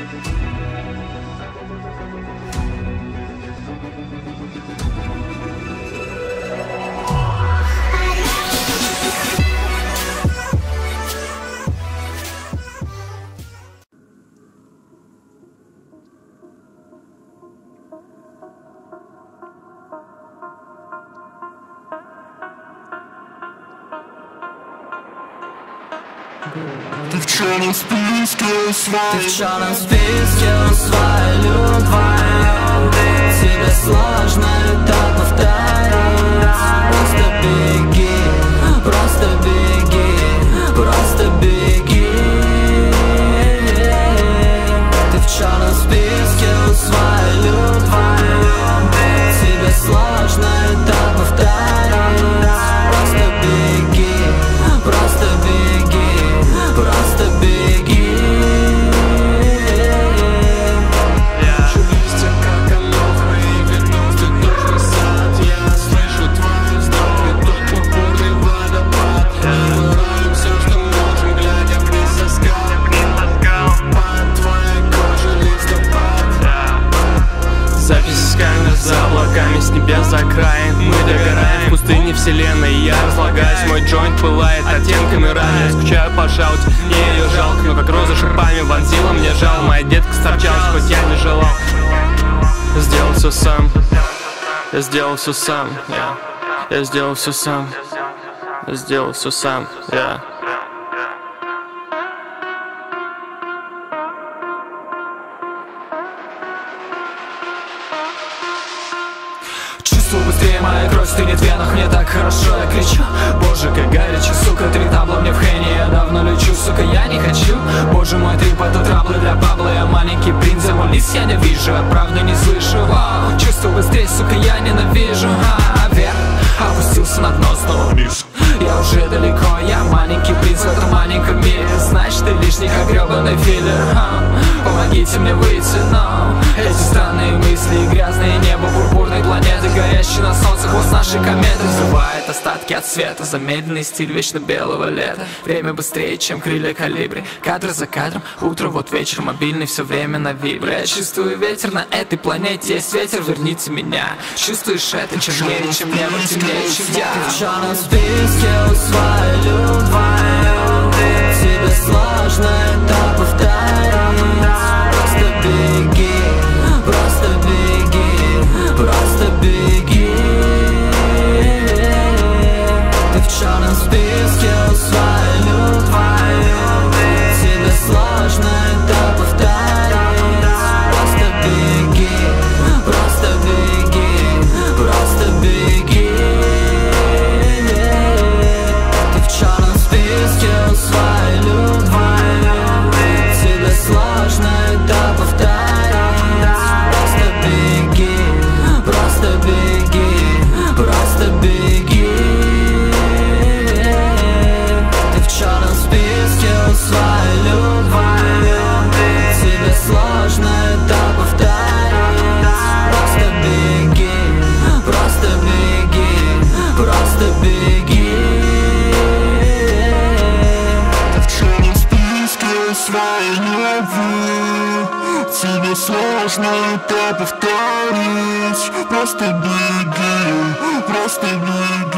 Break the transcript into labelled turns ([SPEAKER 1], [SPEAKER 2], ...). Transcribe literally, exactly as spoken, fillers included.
[SPEAKER 1] Ты в черном списке у своих.
[SPEAKER 2] Ты в черном списке у своих вдвоем. Тебе сложно это повторить. Просто беги, просто беги, просто беги. Ты в черном списке у своих вдвоем. Тебе сложно это повторить. Просто беги, просто беги, просто беги.
[SPEAKER 1] Еще листья, как оно, и вернулся дождь сад. Я слышу твой вздох, и тот упорный водопад. Мы роем все, что можем, глядя вниз со скал. Под твоей кожей листопад.
[SPEAKER 3] Запись с камер за облаками, с небес за край. Мы догораем в пустыне вселенной. Я разлагаюсь, мой джойнт пылает оттенками раны. Я скучаю по шаут, мне ее жалко. Но как роза шипами вонзила мне жало. Моя детка сторчалась, хоть я не желал. Я сделал все сам. Я сделал все сам. Я, я сделал все сам. Я сделал все сам. Я.
[SPEAKER 2] Чувствую быстрее моя кровь стынет в венах. Мне так хорошо, я кричу. Боже, как горячо, сука, три табла мне в хэне. Я давно лечу, сука, я не хочу. Боже мой, три это траблы для Пабло. Я маленький принц, я мой лист, я не вижу. Я правду не слышу. Вау. Чувствую быстрее, сука, я ненавижу. А, вверх, опустился на дно, снова вниз. Я уже далеко, я маленький принц в этом маленьком мире. Значит, ты лишний, как гребаный филлер. а, Помогите мне выйти, но эти странные мысли, грязное небо, пурпурной планеты, горящий на солнце хвост нашей кометы взрывает остатки от света. Замедленный стиль вечно белого лета. Время быстрее, чем крылья колибри. Кадр за кадром, утро, вот вечер, мобильный все время на вибре. Я чувствую ветер на этой планете, есть ветер, верните меня. Чувствуешь это чернее, чем небо, темнее, чем я. Ты в черном списке у своих вдвоем. Тебе сложно это повторить. Просто беги, просто беги, просто беги. Ты в черном списке у своих вдвоем. Тебе сложно это повторить. Просто беги, просто беги, просто беги. Ты в черном списке у своих вдвоем. Тебе сложно это повторить. Просто беги, просто беги, просто беги. Ты в черном списке у своих вдвоем. Тебе сложно это повторить. Просто беги, просто беги, просто беги.
[SPEAKER 1] Ты в черном списке у своих любви. Тебе сложно это повторить. Просто беги, просто беги.